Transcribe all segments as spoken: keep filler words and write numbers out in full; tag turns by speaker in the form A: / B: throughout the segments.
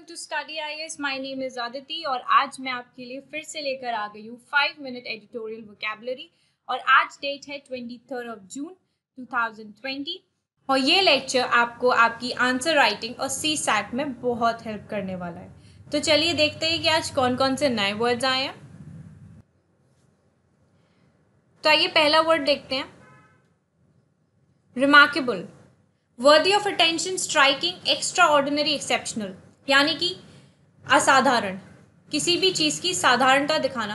A: To study I A S. My name is Aditi और आज मैं आपके लिए फिर से लेकर आ गई हूँ फाइव मिनट एडिटोरियल वोकेबलरी। और आज डेट है twenty third of June two thousand twenty और ये लेक्चर आपको आपकी आंसर राइटिंग और सी सैट में बहुत हेल्प करने वाला है। तो चलिए देखते हैं कि आज कौन कौन से नए वर्ड्स आए हैं। तो आइए पहला वर्ड देखते हैं, remarkable. Worthy of attention, striking, extraordinary, exceptional, यानी कि असाधारण, किसी भी चीज की साधारणता दिखाना।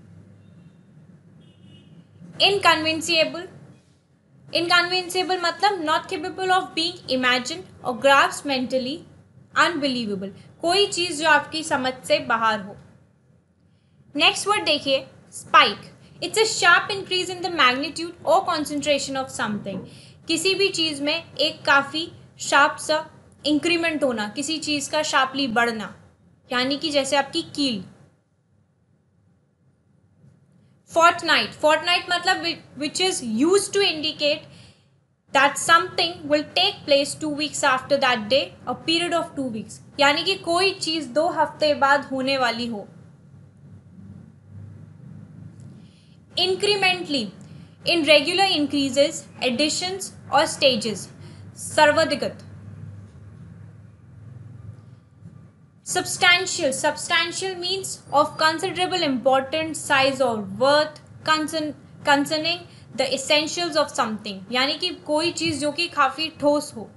A: इनकन्विंसिएबल, इनकन्विंसिएबल मतलब not capable of being imagine और ग्रास्प मेंटली, अनबिलीवेबल, कोई चीज जो आपकी समझ से बाहर हो। नेक्स्ट वर्ड देखिए, spike. It's a sharp increase in the magnitude और कॉन्सेंट्रेशन ऑफ समथिंग, किसी भी चीज में एक काफी शार्प सा इंक्रीमेंट होना, किसी चीज का शार्पली बढ़ना, यानी कि जैसे आपकी कील। फोर्टनाइट, फोर्टनाइट मतलब which is used to indicate that something will take place two weeks after that day, a period of two weeks, यानी कि कोई चीज दो हफ्ते बाद होने वाली हो। Incrementally, in regular increases, additions और स्टेजेस, सर्वाधिगत। Substantial, substantial means of considerable importance, size or worth, concern, concerning the essentials of something, यानी कि कोई चीज जो कि काफी ठोस हो।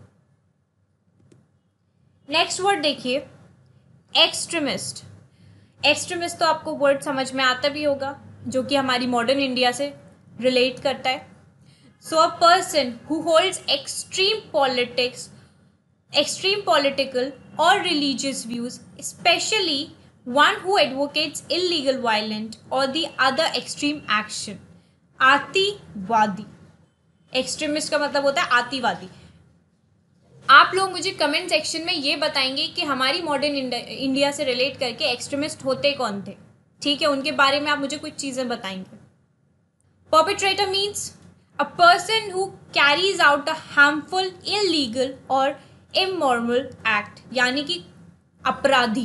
A: नेक्स्ट वर्ड देखिए, एक्सट्रीमिस्ट। एक्सट्रीमिस्ट तो आपको वर्ड समझ में आता भी होगा, जो कि हमारी मॉडर्न इंडिया से रिलेट करता है। So a person who holds extreme politics, extreme political or religious views, especially one who advocates illegal, violent or the other extreme action. आतिवादी, एक्सट्रीमिस्ट का मतलब होता है आतिवादी। आप लोग मुझे कमेंट सेक्शन में ये बताएंगे कि हमारी मॉडर्न इंडिया से रिलेट करके एक्सट्रीमिस्ट होते कौन थे, ठीक है, उनके बारे में आप मुझे कुछ चीजें बताएंगे। Perpetrator means a person who carries out a harmful, illegal और इमोरल एक्ट, यानी कि अपराधी।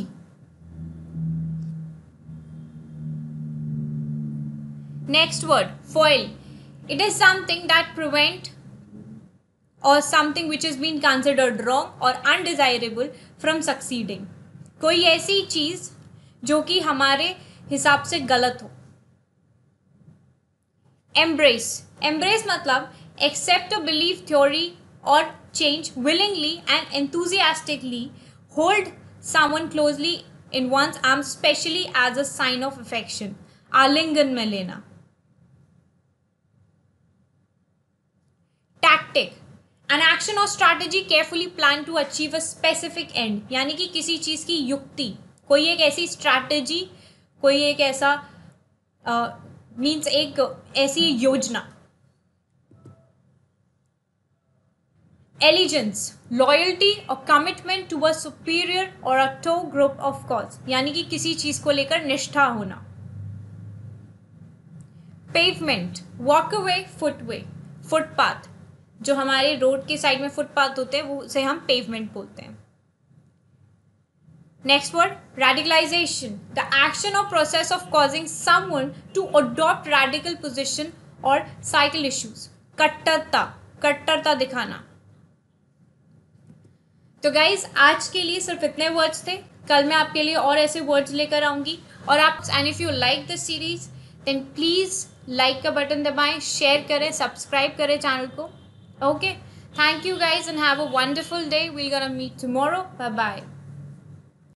A: Next word, foil. It is something that prevent और something which is been considered wrong और अनडिजायरेबल फ्रॉम सक्सीडिंग, कोई ऐसी चीज जो कि हमारे हिसाब से गलत हो। एम्ब्रेस, एम्ब्रेस मतलब accept a belief, theory or change, willingly and enthusiastically hold someone closely in one's arms, especially as a sign of affection, आलिंगन में लेना। tactic, an action or strategy carefully planned to achieve a specific end, यानी कि किसी चीज की युक्ति, कोई एक ऐसी स्ट्रैटेजी, कोई एक ऐसा मीन्स uh, एक ऐसी योजना। Allegiance, loyalty or commitment to a superior or a toe group of cause, यानी कि किसी चीज को लेकर निष्ठा होना। Pavement, walkway, footway, फुटपाथ, जो हमारे रोड के साइड में फुटपाथ होते हैं वो उसे हम पेवमेंट बोलते हैं। Next word, radicalization, the action or process of causing someone to adopt radical position or cycle issues, कट्टरता, कट्टरता दिखाना। तो गाइज आज के लिए सिर्फ इतने वर्ड्स थे, कल मैं आपके लिए और ऐसे वर्ड्स लेकर आऊंगी। और आप and if you like this series then please like का बटन दबाएं, शेयर करें, सब्सक्राइब करें चैनल को। Okay, thank you guys and have a wonderful day. We gonna meet tomorrow. Bye bye.